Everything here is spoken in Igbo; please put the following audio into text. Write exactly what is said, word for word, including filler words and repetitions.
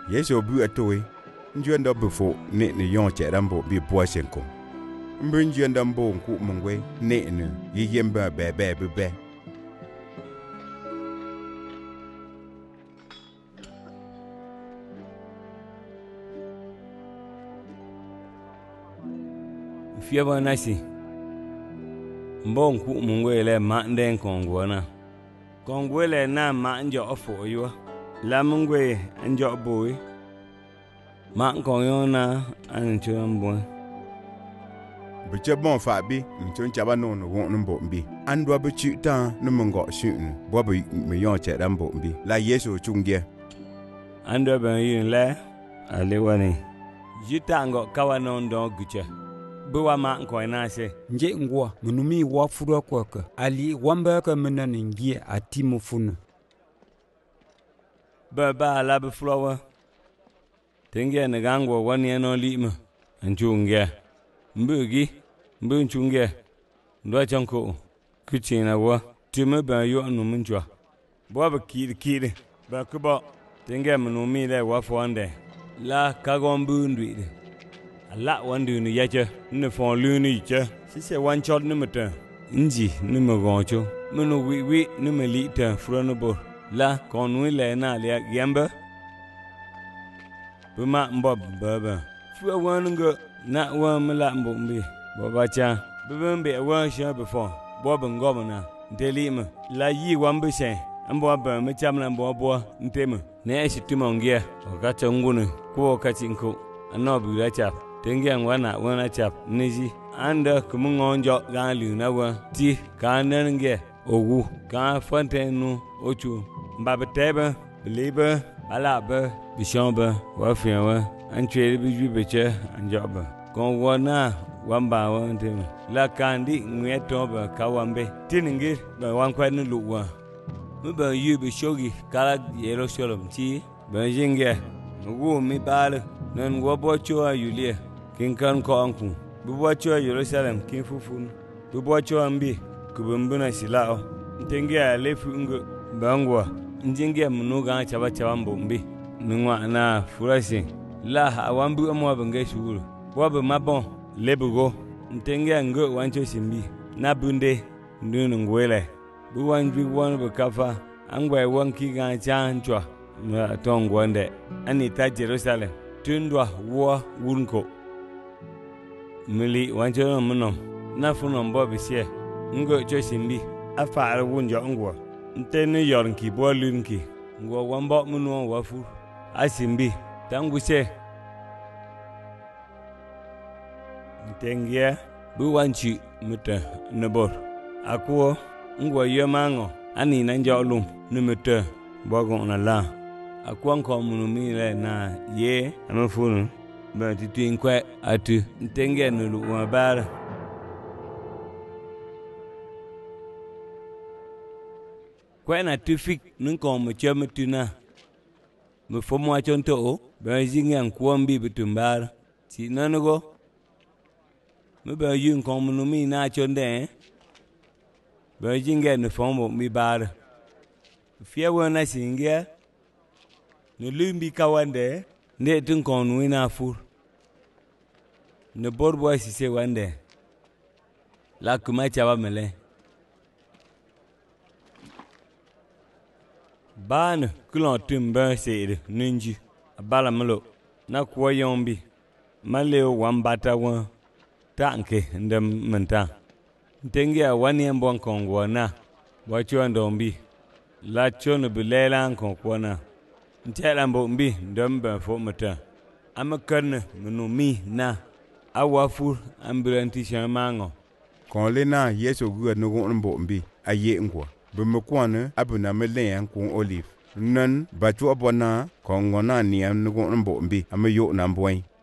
Yesu bu atowe njuen do befo ne ne yon che rambo bi poisen ko mbin njuen dambo nku mungwe ne ne yiyemba be be be be fiaba nasi mbo nku mungwe le ma nden kongwana kongwe le na ma njo ofo yo la mungwe njo boy ma konyo na an chumbo biche bon fa bi nchon chaba no no won mbo mbi andwa bi chi ta no mongo shin bo bi me yon che rambo mbi la Yesu chungie andwa ben yin le alewani jitango kawano ndo guche buwa ma ko na se nje ngwa munumi wa furo kwaka ali wamba ka menana ngie atimu funu ba ba la bu flower tenge ne gangwa wani no lima anjunge mbugi mbunchunge ndo chanko kuchina wa timu ba yo no munjwa bo ba kid kid ba kuba tenge munumi le wa fonde la kagombu ndwide la wandu ni yache ne fon luni che si se wan chot ne mata nji ne magoncho meno wi wi ne melita fronobo la konwi le na le yamba buma mbob baba fu wanunga na wa mala mbombi baba cha bibembe wa sha before bob ngomna delima la yi wambe she ambo ba me chamna mbo bo ntema ne shi tumongia wakati ngunu ko kati nko anobu la chap tenge ngwana wana chap niji anda kumungonjo galu na wa ti kanenge ogu ka fontenu ochu mbabetebe belebe alaba bishomba wafiawa anchwe biju beche anjoba kon wana wamba wante la kandi ngetoba kawambe tiningi ba wankwani luwa mba yubi shogi kala yero sholom ti ba jinge nguo mi bale nan wobo choa yulie kinkan ko anku bubo choa Jerusalem kin fufun bubo choa mbi kubumbuna silao ntenge alefu ngo bangwa njinge munuga chaba chaba mbombi nungwa na furasi la awambu amwa bange shuru wabu mabon lebugo ntenge ngo wancho simbi na bunde ndunu ngwele bu wanju won bu kafa angwa wanki ga chanchwa na tongwande ani ta Jerusalem tundwa wo wunko mili wancho munom na funom bobisie ngo chosimbi afa wunjo ngwa ntene yornki bolunki ngwa wambo muno wafu asimbi tanguse ntengia bu wanchi muta nabor akuo ngwa yemango ani nanjolum numete bogon na la akuan ko munumi le na ye amafunu ba titin kwa atu ntengia nulu wabara kwa na tufik nko mchama tuna mfomo achonto ba jinga nkwambi bitumbar ti nanugo mba yin ko munumi na chonde ba jinga ne fomo mi bar fia wana singia ne lumbi kawande ne tun kon wina fur ne borbo si se wande la kuma chaba mele ban kulon tumba sede ninji abala malo na kuwa yombi maleo wambata wa tanke ndem menta ntengia wani mbon kongwa na wacho ndombi la chono bilela konkwana ntela mbombi ndomba fo mata amakan munumi na awafur ambulanti shamango kon le na Yesu gu no gon mbombi aye ngwa bumukwane abuna melen kun olive nan batu abona kon ngona ni an gon mbombi amayo na mboi